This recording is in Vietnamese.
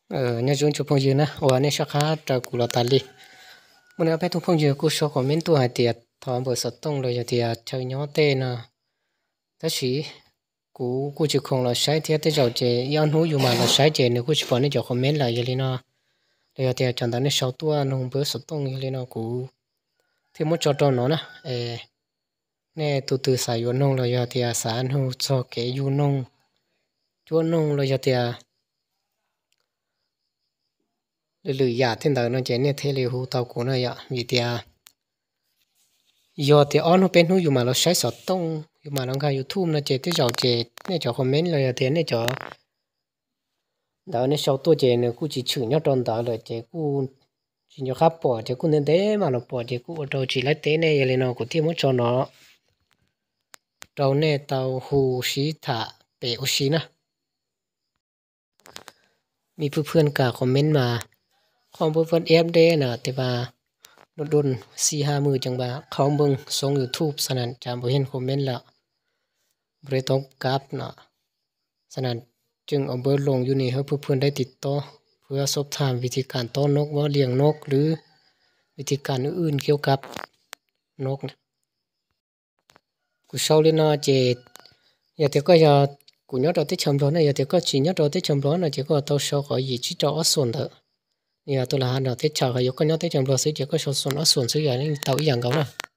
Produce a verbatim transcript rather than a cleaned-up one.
ờ nhà chúng chụp phong dư nè và nên sắc khá trở cụ là tàn đi mình ở bên thu phong dư cụ số của mình tuổi hai tiệt thọ vừa sốt tông rồi thì chơi nhỏ tê nè thế chỉ cụ cụ chịu không là sai thì tới giờ chơi yên hú dù mà là sai chơi nếu cụ chịu còn nên cho comment lại vậy nó rồi thì chẳng hạn nên sáu tuổi nó vừa sốt tông vậy nó cụ thì muốn cho tròn nó nè ê nè từ từ xài vô nông rồi thì sản hú cho cái vô nông chúa nông rồi thì lười lười giả thiên đạo nó chế nên thế liu hú tàu của nó vậy vì thì giờ thì on nó bên hú dù mà nó sai sót tông dù mà nó khai YouTube nó chế tới giờ chế nên cho comment rồi thì nên cho đó nên sau tôi chế nữa cũng chỉ chửi nhau tròn đó rồi chế cũng chỉ nhau khắp bỏ chế cũng nên thế mà nó bỏ chế cũng đâu chỉ lấy thế này rồi nó cũng thêm một cho nó đâu nè tàu hú xí thả bể ô xí nèมีเพื่อนๆกับคอมเมนต์มาของเพื่อนๆเอฟเดนะแต่ว่าโดนสี่ห้ามือจังว่าเขาเบิ่งส่ง YouTube สนั่นจำบ่เห็นคอมเมนต์ละบ่ได้ตอบกลับเนาะสนั่นจึงเอาเบอร์ลงอยู่นี่ให้เพื่อนๆได้ติดต่อเพื่อสอบถามวิธีการต้อนนกว่าเลี้ยงนกหรือวิธีการอื่นๆเกี่ยวกับนกนะกูเศร้าเลยเนาะเจอย่าแต่ก็อย่ากูnhớ đầu tết chấm đó này giờ thì có chỉ nhớ đầu tết chấm đó là chỉ có tao sau có gì chỉ cho ở xuân thôi giờ tôi là hàng đầu tết chào hay có nhớ tết chấm đó sẽ chỉ có sau xuân ở xuân sẽ giờ nên tao ý rằng đâu nè